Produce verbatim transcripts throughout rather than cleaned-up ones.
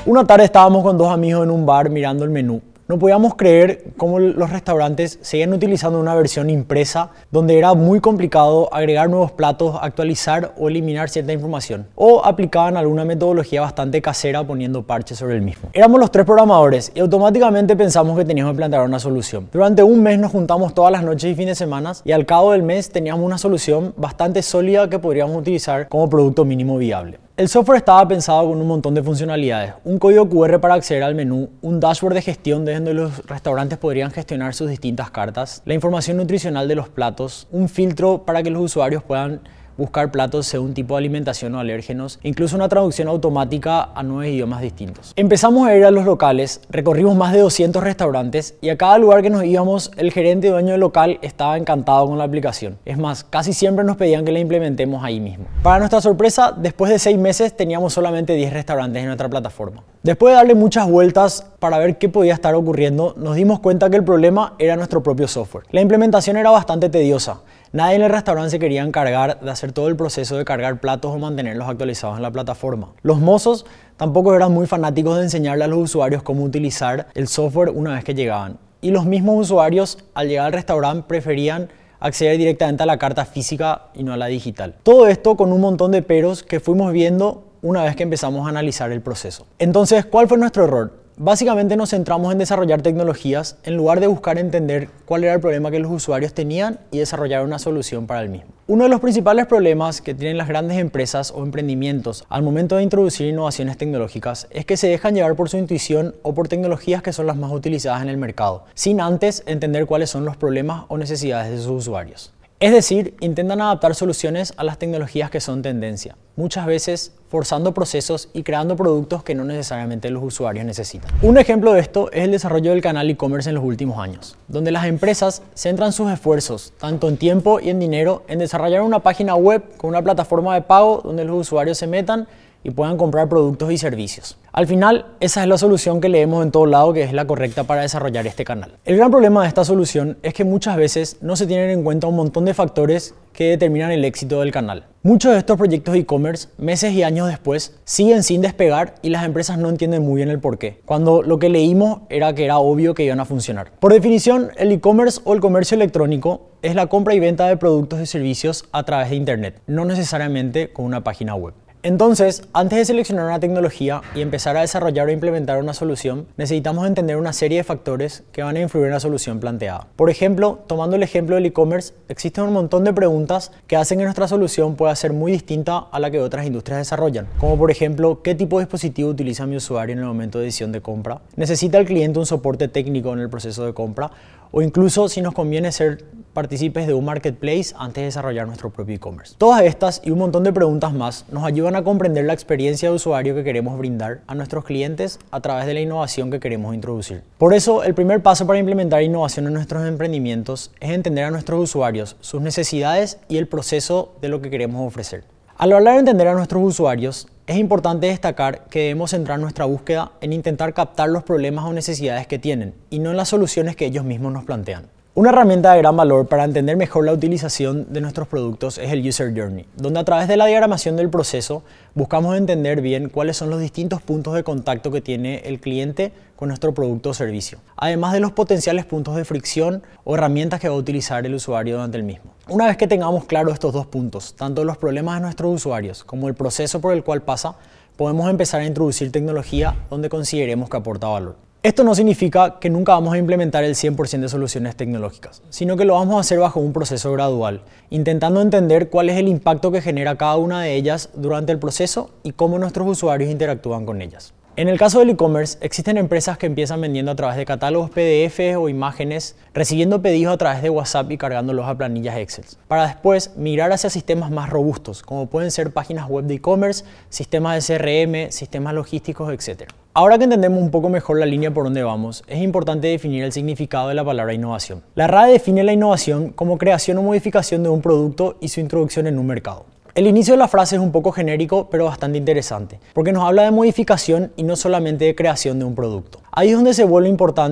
Una tarde estábamos con dos amigos en un bar mirando el menú. No podíamos creer cómo los restaurantes seguían utilizando una versión impresa donde era muy complicado agregar nuevos platos, actualizar o eliminar cierta información. O aplicaban alguna metodología bastante casera poniendo parches sobre el mismo. Éramos los tres programadores y automáticamente pensamos que teníamos que plantear una solución. Durante un mes nos juntamos todas las noches y fines de semana y al cabo del mes teníamos una solución bastante sólida que podríamos utilizar como producto mínimo viable. El software estaba pensado con un montón de funcionalidades, un código cu erre para acceder al menú, un dashboard de gestión desde donde los restaurantes podrían gestionar sus distintas cartas, la información nutricional de los platos, un filtro para que los usuarios puedan buscar platos según tipo de alimentación o alérgenos, incluso una traducción automática a nueve idiomas distintos. Empezamos a ir a los locales, recorrimos más de doscientos restaurantes y a cada lugar que nos íbamos, el gerente y dueño del local estaba encantado con la aplicación. Es más, casi siempre nos pedían que la implementemos ahí mismo. Para nuestra sorpresa, después de seis meses teníamos solamente diez restaurantes en nuestra plataforma. Después de darle muchas vueltas para ver qué podía estar ocurriendo, nos dimos cuenta que el problema era nuestro propio software. La implementación era bastante tediosa. Nadie en el restaurante se quería encargar de hacer todo el proceso de cargar platos o mantenerlos actualizados en la plataforma. Los mozos tampoco eran muy fanáticos de enseñarle a los usuarios cómo utilizar el software una vez que llegaban. Y los mismos usuarios, al llegar al restaurante, preferían acceder directamente a la carta física y no a la digital. Todo esto con un montón de peros que fuimos viendo una vez que empezamos a analizar el proceso. Entonces, ¿cuál fue nuestro error? Básicamente nos centramos en desarrollar tecnologías en lugar de buscar entender cuál era el problema que los usuarios tenían y desarrollar una solución para el mismo. Uno de los principales problemas que tienen las grandes empresas o emprendimientos al momento de introducir innovaciones tecnológicas es que se dejan llevar por su intuición o por tecnologías que son las más utilizadas en el mercado, sin antes entender cuáles son los problemas o necesidades de sus usuarios. Es decir, intentan adaptar soluciones a las tecnologías que son tendencia, muchas veces forzando procesos y creando productos que no necesariamente los usuarios necesitan. Un ejemplo de esto es el desarrollo del canal e-commerce en los últimos años, donde las empresas centran sus esfuerzos, tanto en tiempo y en dinero, en desarrollar una página web con una plataforma de pago donde los usuarios se metan y puedan comprar productos y servicios. Al final, esa es la solución que leemos en todo lado que es la correcta para desarrollar este canal. El gran problema de esta solución es que muchas veces no se tienen en cuenta un montón de factores que determinan el éxito del canal. Muchos de estos proyectos e-commerce, meses y años después, siguen sin despegar y las empresas no entienden muy bien el porqué, cuando lo que leímos era que era obvio que iban a funcionar. Por definición, el e-commerce o el comercio electrónico es la compra y venta de productos y servicios a través de Internet, no necesariamente con una página web. Entonces, antes de seleccionar una tecnología y empezar a desarrollar o implementar una solución, necesitamos entender una serie de factores que van a influir en la solución planteada. Por ejemplo, tomando el ejemplo del e-commerce, existen un montón de preguntas que hacen que nuestra solución pueda ser muy distinta a la que otras industrias desarrollan. Como por ejemplo, ¿qué tipo de dispositivo utiliza mi usuario en el momento de decisión de compra? ¿Necesita el cliente un soporte técnico en el proceso de compra? O incluso si nos conviene ser partícipes de un marketplace antes de desarrollar nuestro propio e-commerce. Todas estas y un montón de preguntas más nos ayudan a comprender la experiencia de usuario que queremos brindar a nuestros clientes a través de la innovación que queremos introducir. Por eso, el primer paso para implementar innovación en nuestros emprendimientos es entender a nuestros usuarios, sus necesidades y el proceso de lo que queremos ofrecer. Al hablar de entender a nuestros usuarios, es importante destacar que debemos centrar nuestra búsqueda en intentar captar los problemas o necesidades que tienen y no en las soluciones que ellos mismos nos plantean. Una herramienta de gran valor para entender mejor la utilización de nuestros productos es el User Journey, donde a través de la diagramación del proceso buscamos entender bien cuáles son los distintos puntos de contacto que tiene el cliente con nuestro producto o servicio, además de los potenciales puntos de fricción o herramientas que va a utilizar el usuario durante el mismo. Una vez que tengamos claro estos dos puntos, tanto los problemas de nuestros usuarios como el proceso por el cual pasa, podemos empezar a introducir tecnología donde consideremos que aporta valor. Esto no significa que nunca vamos a implementar el cien por ciento de soluciones tecnológicas, sino que lo vamos a hacer bajo un proceso gradual, intentando entender cuál es el impacto que genera cada una de ellas durante el proceso y cómo nuestros usuarios interactúan con ellas. En el caso del e-commerce, existen empresas que empiezan vendiendo a través de catálogos P D F o imágenes, recibiendo pedidos a través de WhatsApp y cargándolos a planillas Excel, para después migrar hacia sistemas más robustos, como pueden ser páginas web de e-commerce, sistemas de C R M, sistemas logísticos, etcétera. Ahora que entendemos un poco mejor la línea por donde vamos, es importante definir el significado de la palabra innovación. La R A E define la innovación como creación o modificación de un producto y su introducción en un mercado. El inicio de la frase es un poco genérico, pero bastante interesante, porque nos habla de modificación y no solamente de creación de un producto. Ahí es donde se vuelve importante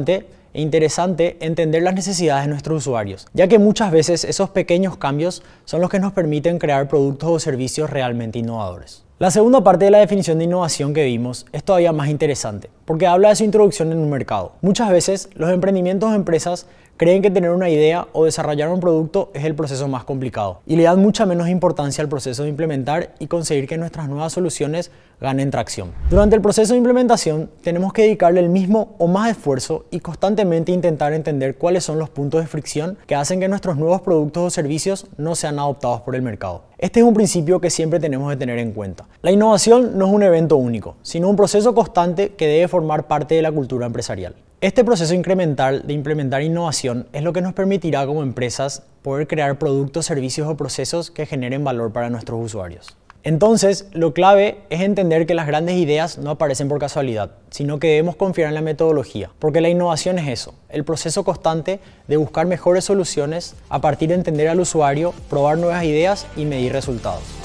e interesante entender las necesidades de nuestros usuarios, ya que muchas veces esos pequeños cambios son los que nos permiten crear productos o servicios realmente innovadores. La segunda parte de la definición de innovación que vimos es todavía más interesante, porque habla de su introducción en un mercado. Muchas veces los emprendimientos o empresas creen que tener una idea o desarrollar un producto es el proceso más complicado y le dan mucha menos importancia al proceso de implementar y conseguir que nuestras nuevas soluciones ganen tracción. Durante el proceso de implementación tenemos que dedicarle el mismo o más esfuerzo y constantemente intentar entender cuáles son los puntos de fricción que hacen que nuestros nuevos productos o servicios no sean adoptados por el mercado. Este es un principio que siempre tenemos que tener en cuenta. La innovación no es un evento único, sino un proceso constante que debe formar parte de la cultura empresarial. Este proceso incremental de implementar innovación es lo que nos permitirá como empresas poder crear productos, servicios o procesos que generen valor para nuestros usuarios. Entonces, lo clave es entender que las grandes ideas no aparecen por casualidad, sino que debemos confiar en la metodología, porque la innovación es eso, el proceso constante de buscar mejores soluciones a partir de entender al usuario, probar nuevas ideas y medir resultados.